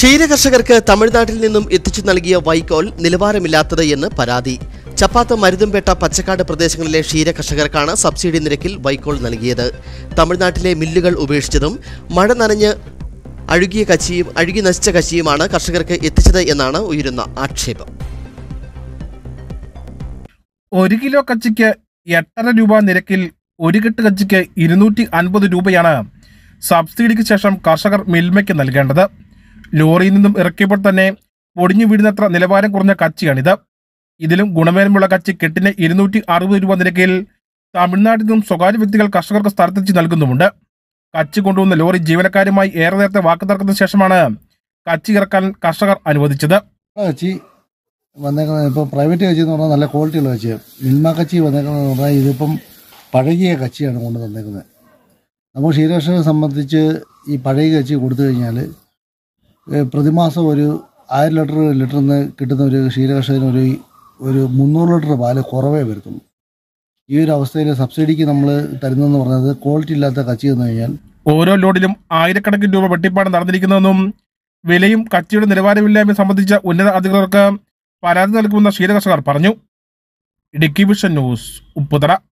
ക്ഷീരകർഷകർക്ക് തമിഴ്നാട്ടിൽ നിന്നും എത്തിച്ചു നൽകിയ വൈക്കോൽ നിലവാരമില്ലാത്തത് എന്ന് പരാതി. ചപ്പാത്ത്, മരുതുംപേട്ട, പച്ചക്കാട് പ്രദേശങ്ങളിലെ ക്ഷീരകർഷകർക്കാണ് സബ്സിഡി നിരക്കിൽ വൈക്കോൽ നൽകിയത്. തമിഴ്നാട്ടിലെ മില്ലുകൾ ഉപേക്ഷിച്ചതും മഴ നനഞ്ഞ് അഴുകി നശിച്ച കച്ചിയുമാണ് കർഷകർക്ക് എത്തിച്ചത് എന്നാണ് ഉയരുന്ന ആക്ഷേപം. 1 കിലോ കച്ചിക്ക് 8.5 രൂപ നിരക്കിൽ 1 കെട്ട് കച്ചിക്ക് 250 രൂപയാണ് സബ്സിഡിക്ക് ശേഷം കർഷകർ മിൽമയ്ക്ക് നൽകേണ്ടത്. ലോറിയിൽ നിന്നും ഇറക്കിയപ്പോൾ തന്നെ പൊടിഞ്ഞു വീഴുന്നത്ര നിലവാരം കുറഞ്ഞ കച്ചിയാണിത്. ഇതിലും ഗുണമേന്മയുള്ള കച്ചി കെട്ടിന് 260 രൂപ നിരക്കിൽ തമിഴ്നാട്ടിൽ നിന്നും സ്വകാര്യ വ്യക്തികൾ കർഷകർക്ക് സ്ഥലത്തെത്തി നൽകുന്നുമുണ്ട്. കച്ചി കൊണ്ടുവന്ന ലോറി ജീവനക്കാരുമായി ഏറെ നേരത്തെ വാക്കുതർക്കത്തിന് ശേഷമാണ് കച്ചി ഇറക്കാൻ കർഷകർ അനുവദിച്ചത്. കച്ചി വന്നേക്കുന്നത് ഇപ്പോൾ പ്രൈവറ്റ് കച്ചി എന്ന് പറഞ്ഞാൽ നല്ല ക്വാളിറ്റിയുള്ള കച്ചിയാണ്. മിൽമ കച്ചി വന്നേക്കുന്നതെന്ന് പറഞ്ഞാൽ ഇതിപ്പം പഴകിയ കച്ചിയാണ് കൊണ്ട് തന്നേക്കുന്നത്. നമുക്ക് ക്ഷീരകർഷകരെ സംബന്ധിച്ച് ഈ പഴയ കച്ചി കൊടുത്തു കഴിഞ്ഞാൽ പ്രതിമാസം ഒരു 1000 ലിറ്ററിൽ നിന്ന് കിട്ടുന്ന ഒരു ക്ഷീരകർഷകന് ഒരു 300 ലിറ്റർ പാല് കുറവേ വരുത്തുള്ളൂ. ഈ ഒരു അവസ്ഥയിൽ സബ്സിഡിക്ക് നമ്മൾ തരുന്നതെന്ന് പറഞ്ഞത് ക്വാളിറ്റി ഇല്ലാത്ത കച്ചി എന്ന് കഴിഞ്ഞാൽ ഓരോ ലോഡിലും ആയിരക്കണക്കിന് രൂപ വെട്ടിപ്പാട് നടന്നിരിക്കുന്നതെന്നും വിലയും കച്ചിയുടെ നിലവാരമില്ലായ്മ സംബന്ധിച്ച ഉന്നത അധികൃതർക്ക് പരാതി നൽകുമെന്ന് ക്ഷീരകർഷകർ പറഞ്ഞു. Idukki vision news, Upputhara.